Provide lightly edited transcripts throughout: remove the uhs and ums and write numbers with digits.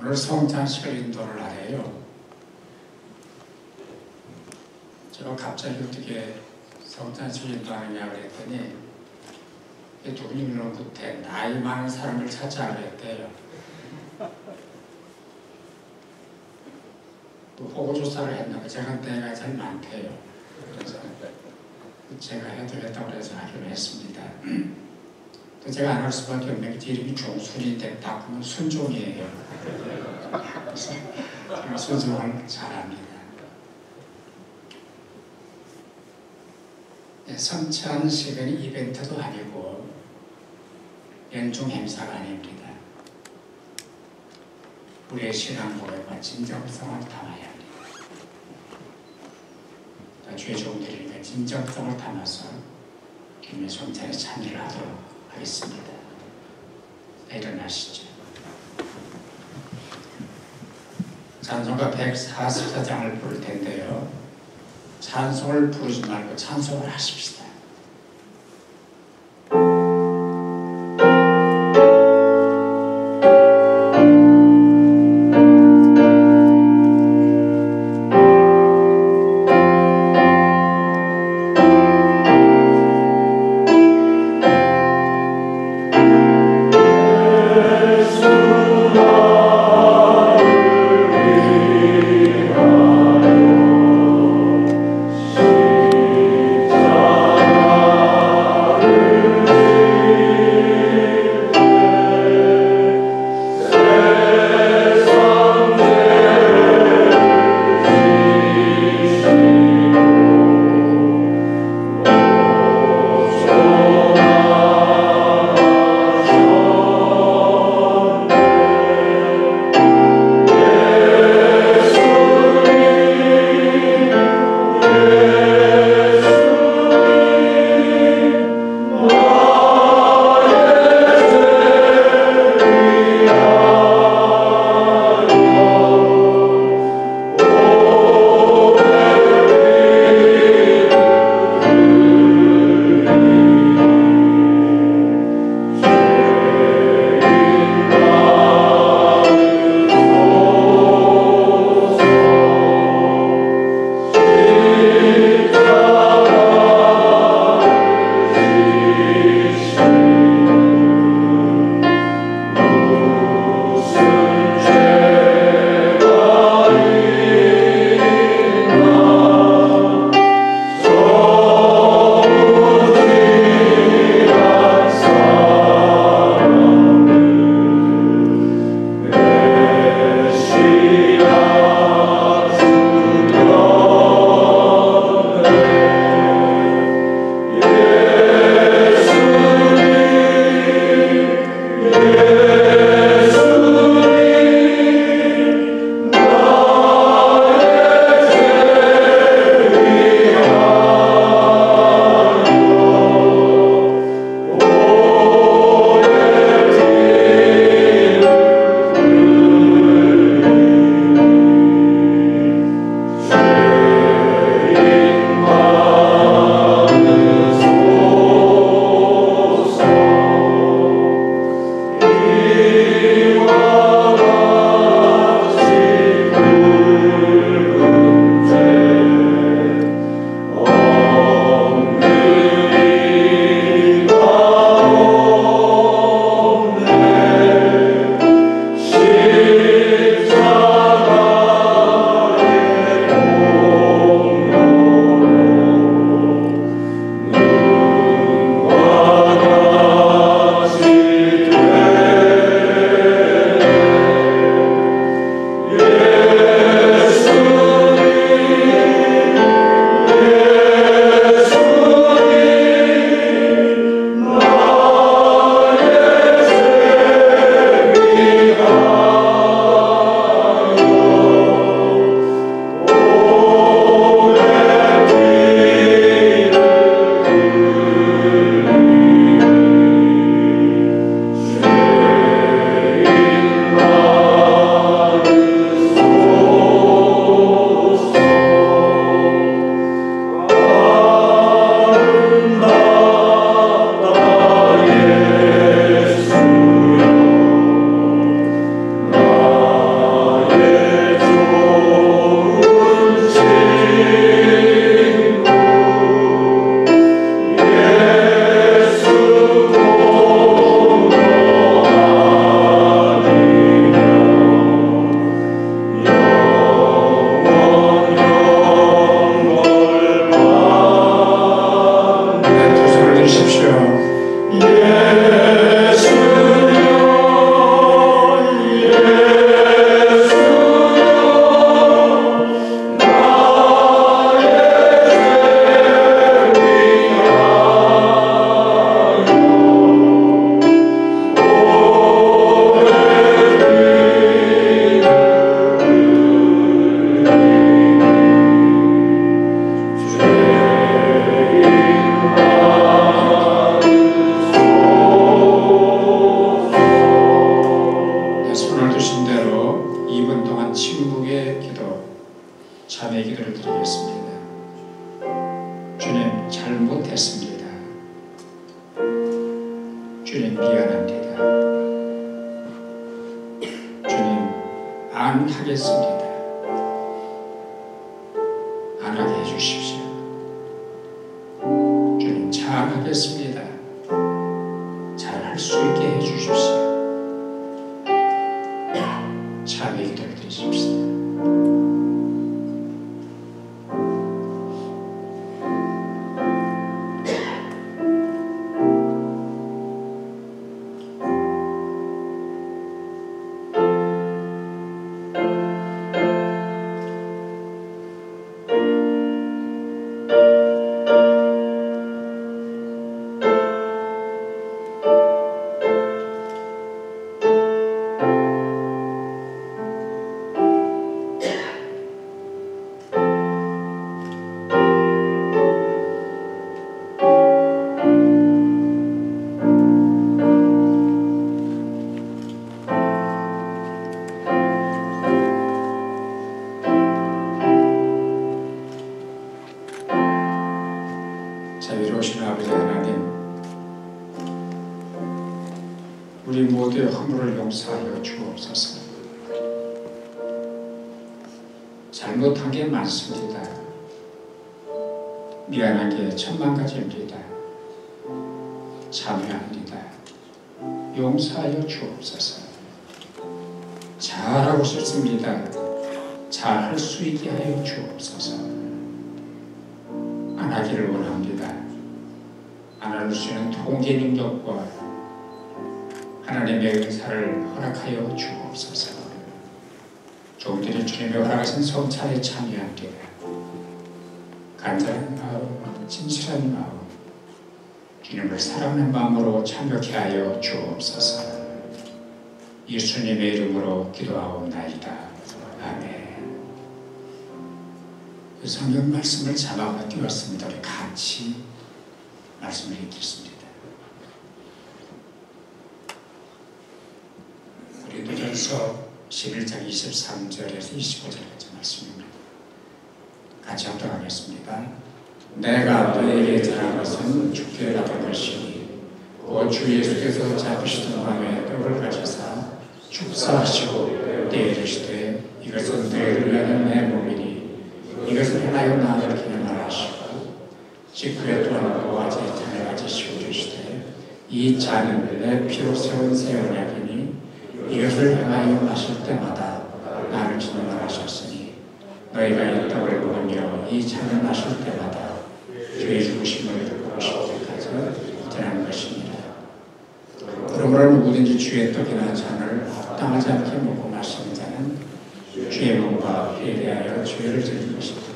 오늘 성찬식을 인도를 하래요. 제가 갑자기 어떻게 성찬식을 인도하느냐 그랬더니 누구님은 그때 나이 많은 사람을 찾아 그랬대요. 호구조사를 했나봐. 제가 나이가 제일 많대요. 그래서 제가 해도 된다고 해서 하기로 했습니다. 또 제가 안 할 수밖에 없는 게 이름이 종순인데 딱 보면 순종이에요. 그래서 제가 순종을 잘합니다. 네, 성찬식은 이벤트도 아니고 연중 행사가 아닙니다. 우리의 신앙 고백과 진정성을 담아야 합니다. 주의 종들이니까 진정성을 담아서 김의 성찬에 참여를 하도록 하겠습니다. 일어나시죠. 찬송가 144장을 부를 텐데요. 찬송을 부르지 말고 찬송을 하십시다. Oh 마지막으로 2분 동안 침묵의 기도, 참회 기도를 드리겠습니다. 주님, 잘못했습니다. 주님, 미안합니다. 주님, 안 하겠습니다. 안 하게 해주십시오. 주님, 잘하겠습니다. 잘할 수 있게 해주십시오. 참회 기도를 드리십시오. 자비로우신 아버지 하나님, 우리 모두의 허물을 용서하여 주옵소서. 잘못한 게 많습니다. 미안한 게 천만 가지입니다. 참회합니다. 용서하여 주옵소서. 잘하고 싶습니다. 잘할 수 있게 하여 주옵소서. 안 하기를 원합니다. 안 할 수 있는 통제 능력과 하나님의 은사를 허락하여 주옵소서. 조금 전에 주님의 허락하신 성찬에 참여합니다. 간절한 마음, 진실한 마음, 주님을 사랑하는 마음으로 참여케 하여 주옵소서. 예수님의 이름으로 기도하옵나이다. 아멘. 그 성경 말씀을 자막으로 띄웠습니다. 우리 같이 말씀을 읽겠습니다. 고린도전서 11장 23절에서 25절까지 말씀입니다. 같이 합독 하겠습니다. 내가 너에게 전한 것은 주께 받은 것이니 곧 주 예수께서 잡으시던 밤에 떡을 가지사 축사하시고 때에 이르시되 이것은 너희를 위하는 내 몸이니 이것을 행하여 나를 기념하라 하시고 직후에 또한 고아제 잔을 가지시고 이르시되 이 잔은 내 피로 세운 새 언약이니 이것을 행하여 마실 때마다 나를 기념하라 하셨으니 너희가 이 떡을 먹으며 이 잔을 마실 때마다 주의 죽으심을 듣고 싶을 때까지 전하는 것입니다. 그러므로 누구든지 주의 떡이나 잔을 합당하지 않게 먹고 마시는 자는 주의 몸과 피에 대하여 죄를 지는 것입니다.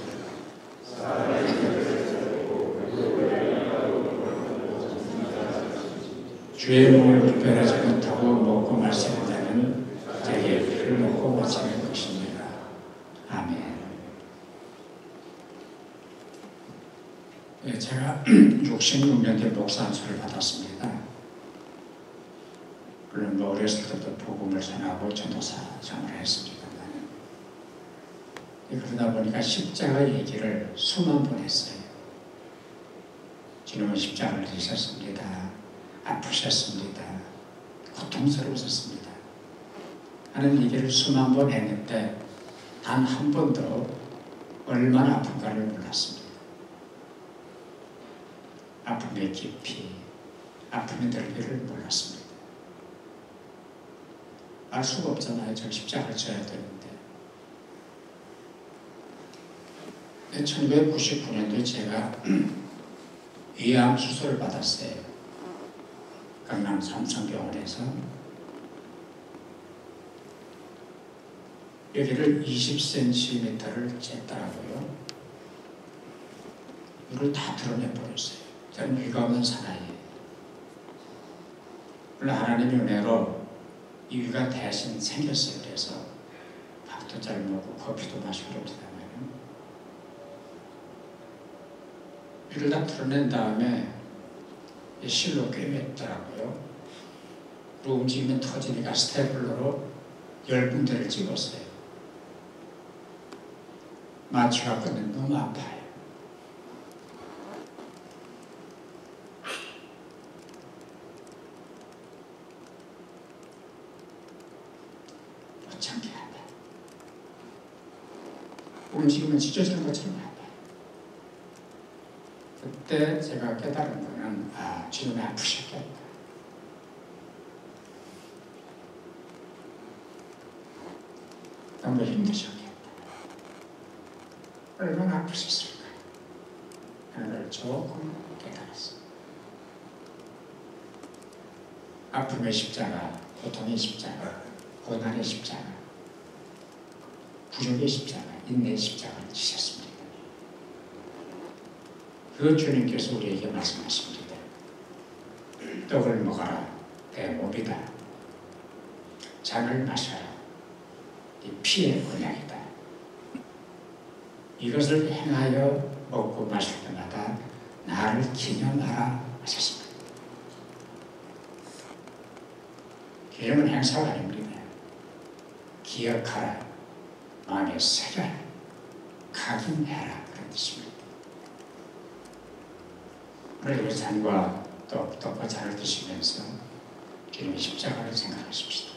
주의 몸을 불편하지 못하고 먹고 마시는 자는 자기의 피를 먹고 마시는 것입니다. 아멘. 네, 제가 66년 된 목사 안수를 받았습니다. 물론 어렸을 때부터 복음을 전하고 전도사 생활을 했습니다. 그러다 보니까 십자가 얘기를 수만 번 했어요. 주님은 십자가를 지셨습니다. 아프셨습니다. 고통스러우셨습니다. 하는 얘기를 수만 번 했는데 단 한 번도 얼마나 아픈가를 몰랐습니다. 아픔의 깊이, 아픔의 넓이를 몰랐습니다. 알 수가 없잖아요. 저 십자가를 져야 되는데. 1999년도에 제가 위암 수술을 받았어요. 강남 삼성병원에서. 여기를 20cm를 쟀더라고요. 이걸 다 드러내버렸어요. 저는 위가 없는 사나이예요. 물론 하나님의 은혜로 이 위가 대신 생겼어요. 그래서 밥도 잘 먹고 커피도 마시고 그럽니다만 위를 다 드러낸 다음에 실로 꿰맸더라고요. 그리고 움직이면 터지니까 스테플러로 10군데를 찍었어요. 마취갖고는 너무 아파요. 못 참게 한다. 움직이면 찢어지는 것처럼 한다. 그때 제가 깨달은 거는 주님이 아프셨겠다. 너무 힘드셨겠다. 얼마나 아프셨을까 하는 걸 조금 깨달았어요. 아픔의 십자가, 고통의 십자가, 고난의 십자가, 부족의 십자가, 인내의 십자가를 지셨습니다. 그 주님께서 우리에게 말씀하십니다. 떡을 먹어라, 내 몸이다. 잔을 마셔라, 이 피의 언약이다. 이것을 행하여 먹고 마실 때마다 나를 기념하라 하셨습니다. 기념은 행사가 아닙니다. 기억하라, 마음에 새겨라, 각인해라, 그런 뜻입니다. 오늘 이 잔과 떡과 잔을 드시면서 주님의 십자가를 생각하십시다.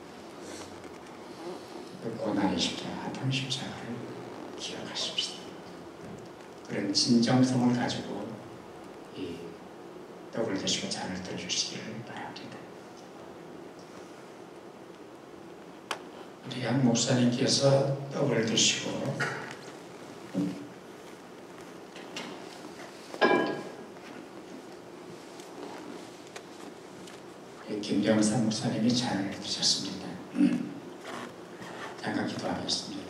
그 고난의 십자가, 아픔의 십자가를 기억하십시다. 그런 진정성을 가지고 이 떡을 드시고 잔을 들어주시기를 바랍니다. 우리 양 목사님께서 떡을 드시고 김병산 목사님이 잔을 드셨습니다. 잠깐 기도하겠습니다.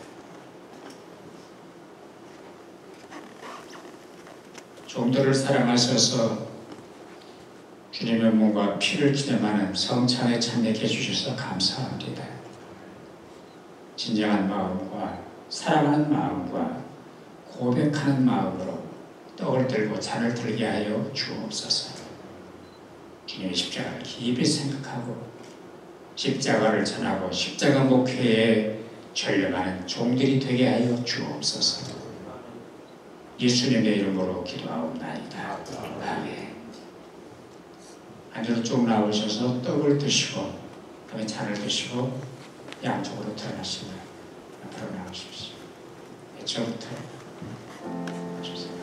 종들을 사랑하셔서 주님의 몸과 피를 기념하는 성찬에 참여해 주셔서 감사합니다. 진정한 마음과 사랑하는 마음과 고백하는 마음으로 떡을 들고 잔을 들게 하여 주옵소서. 주님의 십자가를 깊이 생각하고 십자가를 전하고 십자가 목회에 전념하는 종들이 되게 하여 주옵소서. 예수님의 이름으로 기도하옵나이다. 아멘. 안으로 쭉 나오셔서 떡을 드시고 그다음에 잔을 드시고 양쪽으로 들어가시고 앞으로 나오십시오. 이쪽부터 주세요.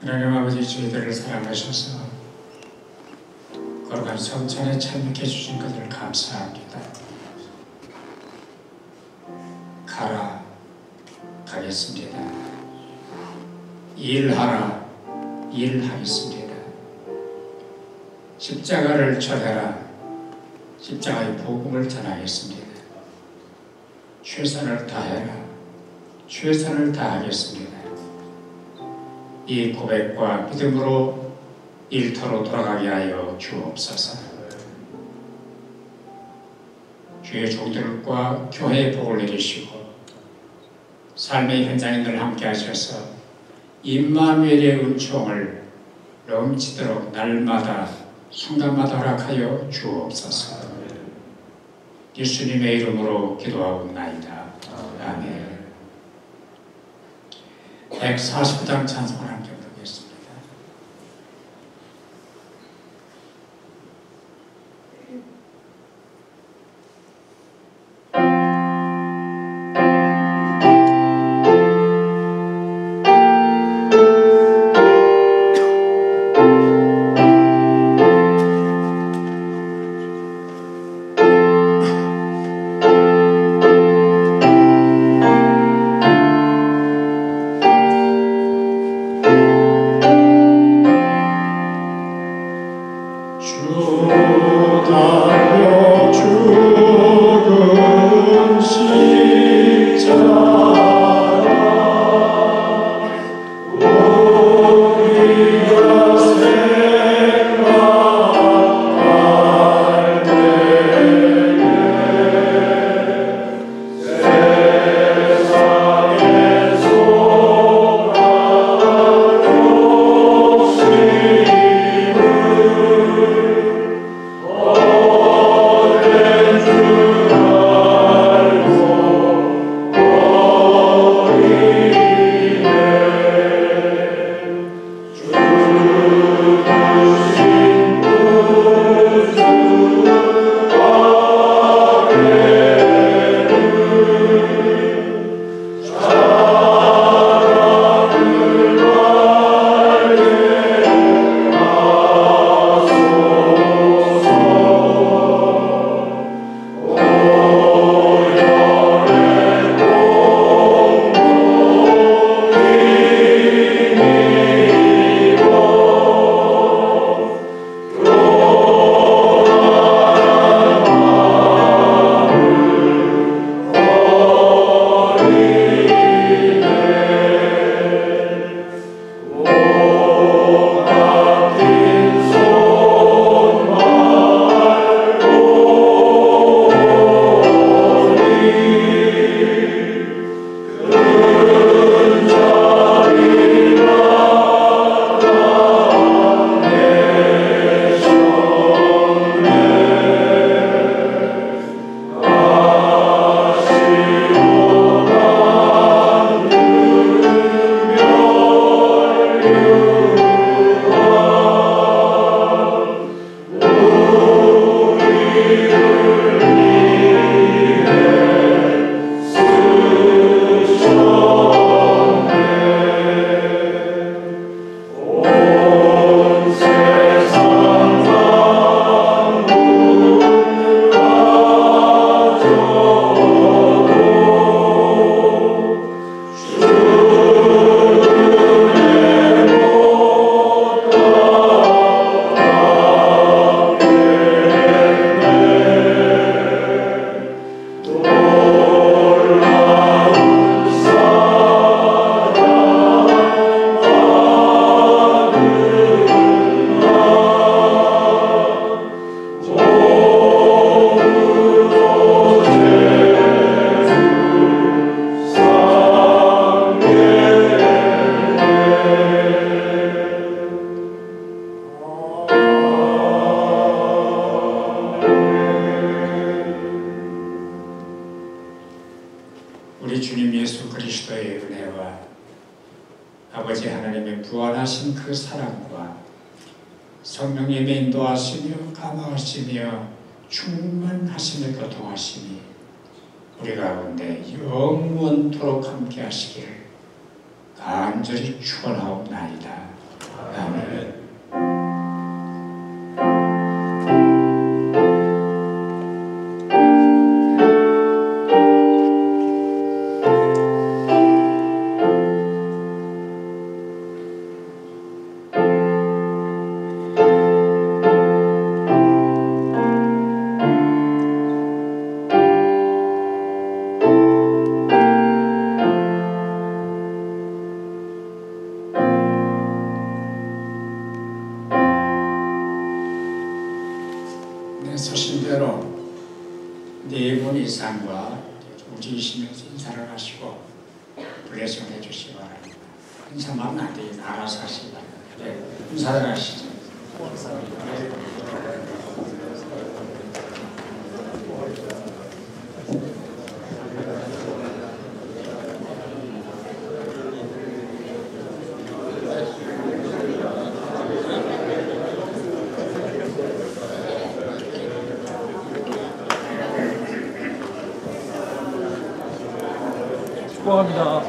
하나님 아버지, 저희들을 사랑하셔서 거룩한 성찬에 참여해 주신 것을 감사합니다. 가라, 가겠습니다. 일하라, 일하겠습니다. 십자가를 전해라, 십자가의 복음을 전하겠습니다. 최선을 다해라, 최선을 다하겠습니다. 이 고백과 믿음으로 일터로 돌아가게 하여 주옵소서. 주의 종들과 교회의 복을 내리시고 삶의 현장에 늘 함께 하셔서 임마누엘의 은총을 넘치도록 날마다 순간마다 허락하여 주옵소서. 예수님의 이름으로 기도하옵나이다. 아멘. 149장 찬송을 함께 부르겠습니다. 우리 주님 예수 그리스도의 은혜와 아버지 하나님의 부활하신 그 사랑과 성령님의 인도하시며 감화하시며 충만하심에 교통하심이 우리 가운데 영원토록 함께 하시기를 간절히 축원하옵나이다. 아멘. 서신대로 4분 이상과 우지시면서 인사를 하시고 블레싱을 해주시기 바랍니다. 인사만 안 되겠다. 알아서 하시기 바랍니다. 네, 인사를 하시죠. 축복합니다.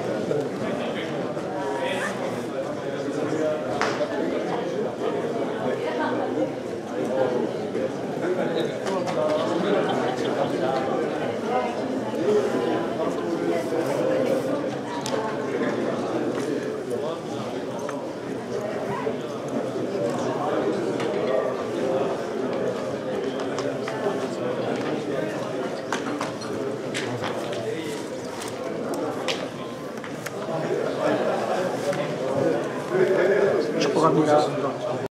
축복합니다.